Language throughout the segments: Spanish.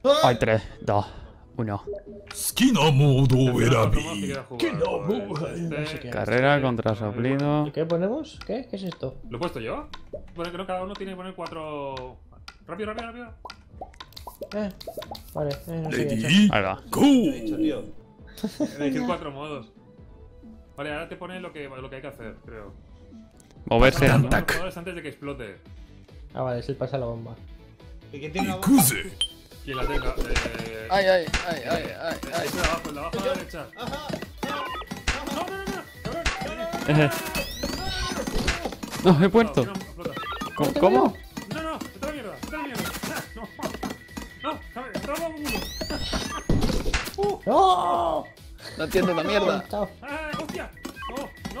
Hay 3, 2, 1. 好きなモードを選 Carrera contra soplido. ¿Y qué ponemos? ¿Qué? ¿Qué es esto? ¿Lo he puesto yo? Bueno, creo que cada uno tiene que poner 4... Rápido, rápido, rápido. Vale, no び sé レ qué デ he ィ Ahí va. ーゴー Tío. Elegir 4 modos. Vale, ahora te pone lo que hay que hacer, creo. Moverse. Pasar ¿no? los jugadores antes de que explote. Ah, vale, es el pasa la bomba. ¿Y quién tiene la 行 bomba? くぜ Quien la tenga. Ay, ay, ay, ay, ay, ay. Esa de abajo, en la abajo a la derecha. Ajá. No, no, no, no. No, he puesto. ¿Cómo? No, no, está la mierda, está la mierda. No, no, está la bomba. ¡No! No entiendo la mierda. Chao. ¡Hostia! No, no.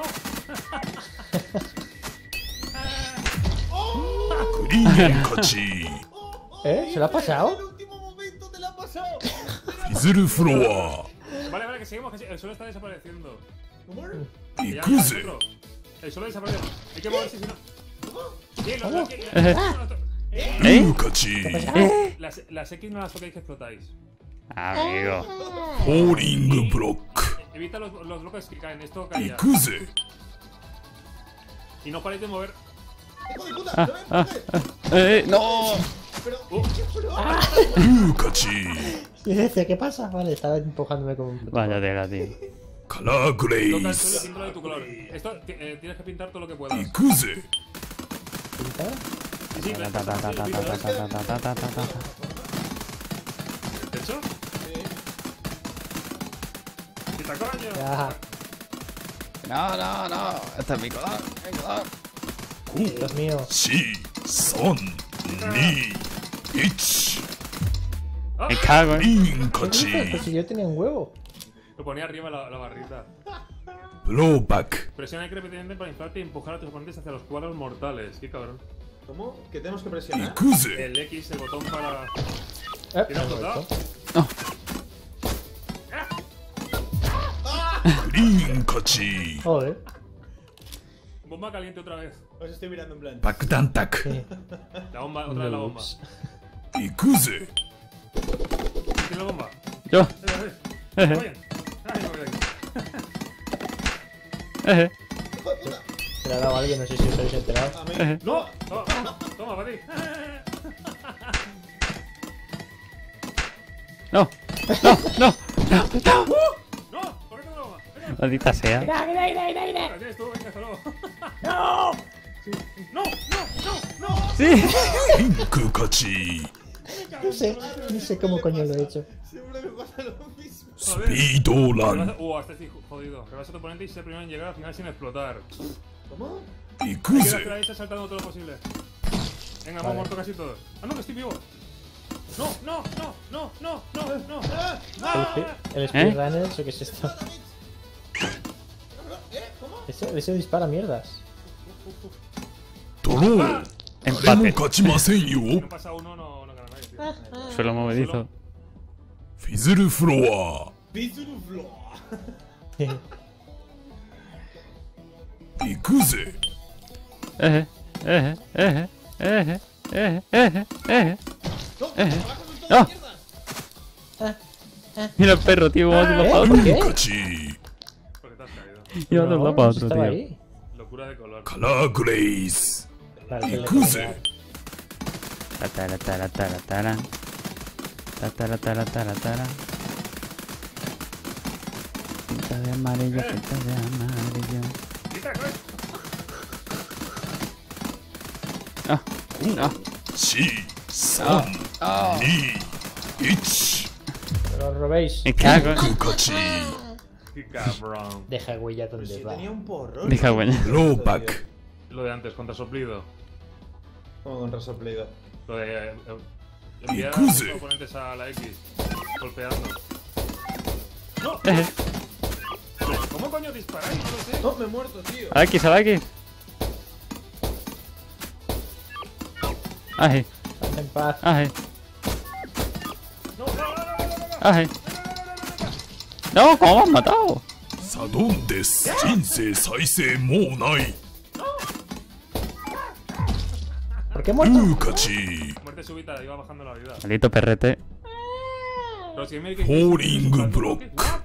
グリーン勝ち ¿Se lo ha En pasado? el último momento te la ha pasado. フィズルフロア Vale, vale, que seguimos, que el suelo está desapareciendo. ¿Cómo? Que 行 ya く no hay ぜ otro. El suelo desaparece. Hay que moverse, si no. Sí, ¿Cómo? lo que... ルー勝ち Las X no las tocáis que explotáis. Amigo. ホーリングブロック Evita los bloques que caen. Esto cae 行 ya. くぜ Y no paréis de mover. ¡Hijo de puta! ¡No me No. Pero, ルー勝ち Y decía, ¿qué pasa? Vale, estaba empujándome como un... Vaya tela, tío. カラーグレ Toca イ el suelo y ス píntalo de tu color. Esto tienes que pintar todo lo que puedas. 行くぜ ¿Pintada? Sí, Ta, ta, ta, ta, ta, ta, ta, ta, ta, ta, ta, ta. ¿Hecho? ¡Quita coño! Ya. No, no, no. Este es mi color. Mi color. Esto es mío. 4、3、2、1 Me cago, グリーン ¿Qué 勝ち dices? Pues si yo tenía un huevo. Lo ponía arriba la barrita. ブローバック Presiona X repetidamente para inflarte y empujar a tus oponentes hacia los cuadros mortales. Qué cabrón. ¿Cómo? ¿Que tenemos que 行 presionar? くぜ El X, el botón para. ¿Lo ¿Tienes he explotado? hecho? No. グリーン勝ち Joder. Bomba caliente otra vez. Os estoy mirando en plan. 爆弾卓 Sí. La bomba, otra vez la bomba. Ups. 行くぜ ¿Tiene la bomba? Yo. Oye. Ay, me voy de aquí. ¡Hijo de puta! Se le ha dado a alguien, no sé si os habéis enterado. A mí. ¡No! Toma, toma, para ti. No. No, no. No, no. ¡No! ¿Por qué no la bomba? Venga, Maldita sea. la tienes tú, venga, hasta luego. ¡No! ¡No! ¡No! ¡No! Sí. ピンク勝ち No sé cómo coño lo he hecho. Siempre me pasa lo mismo. スピードラン Este estoy jodido. Rebasa a tu oponente y sea el primero en llegar al final sin explotar. ¿Cómo? 行く Hay que ぜ hacer ahí saltando todo lo posible. Venga, Vale. hemos muerto casi todos. ¡Ah, no, que estoy vivo! ¡No, no, no, no, no, no, no! El speedrunner, ¿eso qué es esto? ¿Cómo? Ese dispara mierdas. ドロー誰も Empate. 勝ちません Si よ no pasa uno, no gana nadie, tío. Suelo movedizo. フィズルフロア Bizzle Floor. 行くぜ Eh, eh, eh, eh, eh, eh, eh. ¡No! ¡Abajo son todas ¡No! mierdas! Mira el perro, tío. Vamos de un lado para ル otro. ー勝ち Porque te has caído. Y vamos de un lado para otro, estaba tío. ahí. Locura de color. カラーグレイス Vale, que le 行くぜ Tatara, tara, tara, tara. Tatara, tara, tara, tara. Pinta de amarillo, pinta de amarillo. ¡Quita, coño! Ah, no. 4、3、 Ah. 2、1 No lo robéis. Me cago. ピンク勝ち ¡Qué cabrón! Deja huella Pero donde si va. tenía un porrón. Deja huella. ブローバック Lo de antes, contra soplido. Como con resoplido. Lo de enviar a Ikuze. los oponentes a la X. Golpeando. ¡No! Eh, ¿Cómo coño disparáis? No lo sé. No, me he muerto, tío. a X, a X. Ay, Haz en paz. ay, ¡No, no, no, no, no, no, no! ay. No, ¿cómo me has matado? サドンです人生再生もうない ¿Por qué he ル muerto? ー勝ち Muerte súbita, iba bajando la vida. Maldito perrete. Pero si me dice Falling que- block.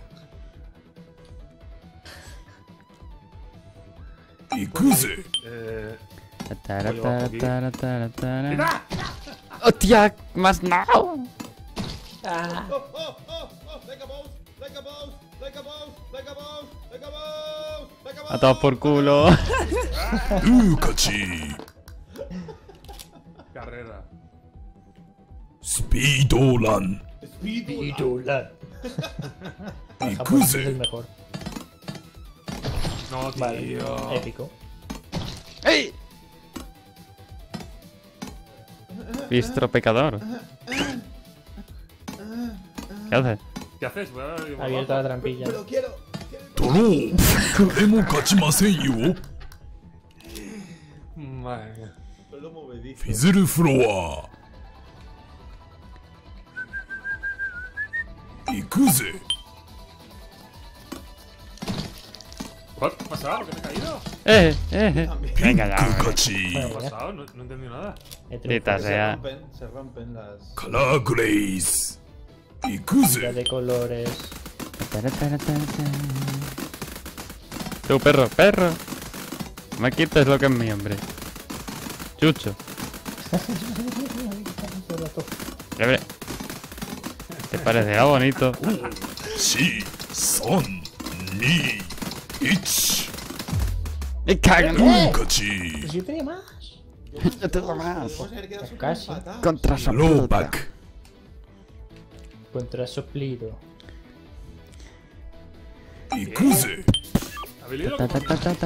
Ikuze. ¡Mira! ¡Hostia! ¡Más no! Oh, oh, oh, oh, like a boss, like a boss, like a boss, like a boss, like a boss, like a boss. A todos por culo. Lukachi. Carrera. Speedolan. Titular. Es Ikuze. el mejor. No, Vale, tío. épico. ¡Ey! Bistro pecador. ¿Qué haces? ¿Qué haces? Voy a Abierta la trampilla. Pero quiero. ドロー誰も勝ちませんよ Madre mía. Solo movedizo. フィズルフロア行くぜ ¿What? ¿Qué ha pasado? ¿Qué me he caído? Venga ya, ピンク hombre. 勝ち ¿Qué ha pasado? No he entendido nada. He Maldita triunfado. sea. Se rompen las. カラーグレイズ行く Ya ぜ de colores. Tú, perro, perro. No me quites lo que es mío, hombre. Chucho. Hombre. ¿Te parecerá bonito? 4、3、2、1 ¡Me cagan! 勝ち Pues yo tenía más. Yo tengo más. Podemos haber quedado súper Casi. empatados. Contra ロー Soplota. バック Contra soplido. 行くぜ ¿Habéis leído lo que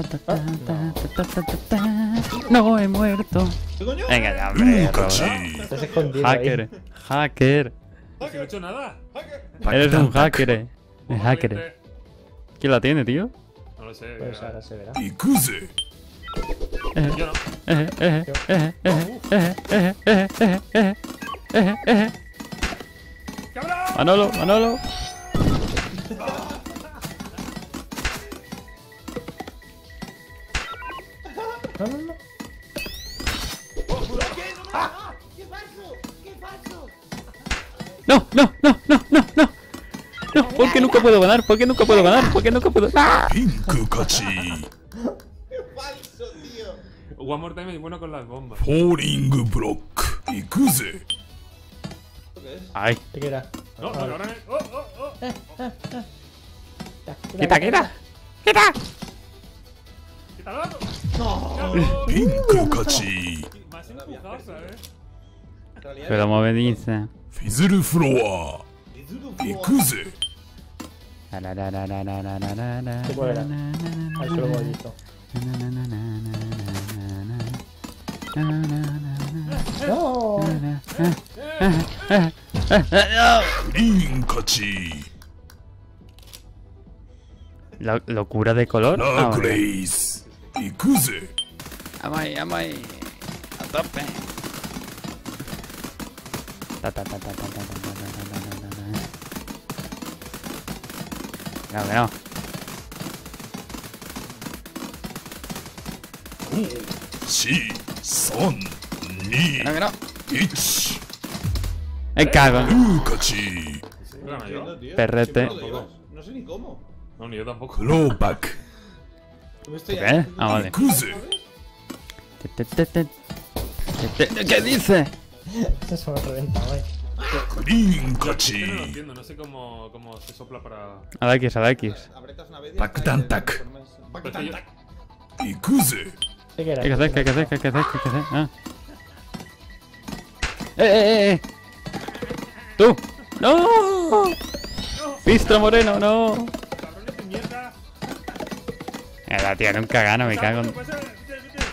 pone? No he muerto. ¿Qué coño? Venga ya, hombre. 勝ち Estás escondido ahí. Hacker. Hacker. Si no he hecho nada. Eres un hacker. Es Vamos, hacker. valiente. ¿Quién la tiene, tío? No lo sé. Pues ahora se verá. 行くぜ Yo no. ¡Cabrón! Manolo, Manolo. No, no, no. No, no, no, no, no, no. No, ¿por qué nunca puedo ganar? ¿Por qué nunca puedo ganar? ¿Por qué nunca puedo? ¡Ah! ピンク勝ち ¡Qué falso, tío! One more time es bueno con las bombas. フォーリングブロック行くぜ ¿Esto qué es? Ay, ¿Qué queda? No, no, ahora me... ¡Oh, oh, oh! quita, quita. Quita. ¡Quítalo! ¡No! ¡No! ピンク勝ち Me has empujado, ¿sabes? En realidad, Pero movediza. フィズルフロア行くぜ ¿Qué puede era? Al suelo movedizo. ¡No! グリーン勝ち Locura de color. ラーグレ Ah, イズ行くぜ Amai, amai. A tope. Ta, ta, ta, ta, ta, ta, ta, ta, ta, ta, ta, ta. No, que no. 5、4、3、 Que no, 2、 que no. 1 Me cago. ルー勝ち ¿Gana yo? entiendo, tío. Perrete. Siempre lo digo. No sé ni cómo. No, ni yo tampoco. クローバック Me estoy ¿Qué? Ah, vale. 行くぜ ¿Qué dice? Se me ha reventado, eh. グリーン Yo 勝 es que no lo ち entiendo, no sé cómo se sopla para... A la X, a la X. Apretas una vez y Baktantak. te transformas- Pero es que yo- Baktantak. 行くぜ ¿Qué queda? ¿Qué hay que hacer? ¿Qué hay que hacer? ¿Qué hay que hacer? ¿Qué hay que hacer? Ah. ¡Eh! ¡Tú! ¡No! ¡Pistro Moreno, no! ¡Cabrones de mierda! La tía nunca gana, me cago en... ¿Qué pasa? Vete, vete.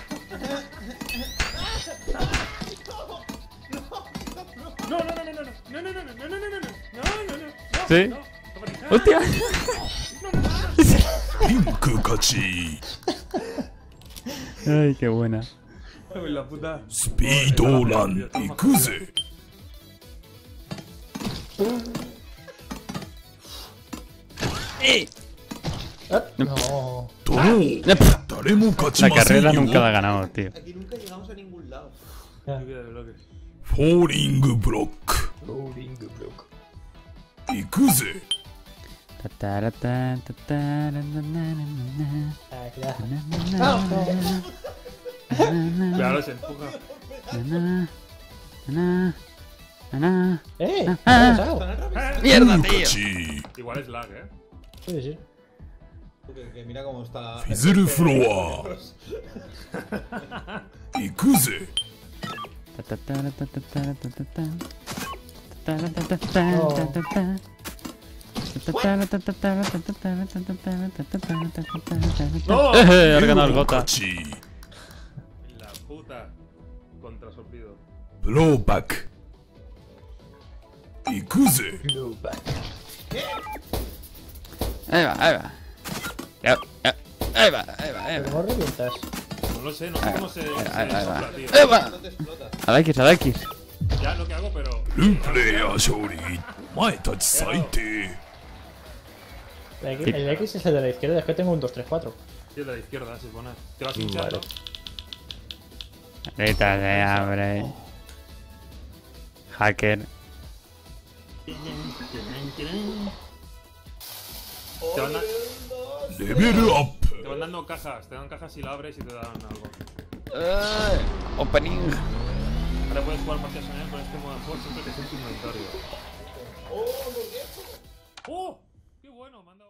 No, no, no, no, no, no, no, no, no, no, no, no, no, no, no, no, no, ¿Sí? no, tómate. ¡Hostia! ピンク勝ち ¡Ay, qué buena! Ay, la puta. スピードラン行くぜ No. ドロー誰も勝ち La ません carrera よ nunca la ganamos, tío. Aquí nunca llegamos a ningún lado. Lluvia de bloques. フォーリングブロック Ikuze. Ah, ya. Claro, se empuja. ¿Qué ha Ah. pasado? ¡Mierda, tío! Fukachi. Igual es lag, Puede ser. Que mira cómo está. Fizuru Floor. Ikuze. ¡No! Ha ganado el Gota. Fukachi. La puta. Contrasoplido. Blowback. Ikuze. Ahí va, ahí va. Ya, ya. Ahí va, ahí va, ahí va. ¿Cómo revientas? No lo sé, no sé cómo se ahí va. sopla, tío. Ahí va. No te explotas. A la X, a la X. Ya lo que hago, pero. ループレイヤー勝利。お前たち最低。 El X es el de la izquierda, es que tengo un 2, 3, 4. Sí, el de la izquierda, se pone. Te vas hinchando. Ahorita de hambre. Hacker. Te van, レベルアップ。 te van dando cajas, te dan cajas y la abres y te dan algo. Opening. Ahora puedes jugar partidas en él con este modo de juego siempre que esté en tu inventario. ¡Oh! ¡Qué bueno! Me han dado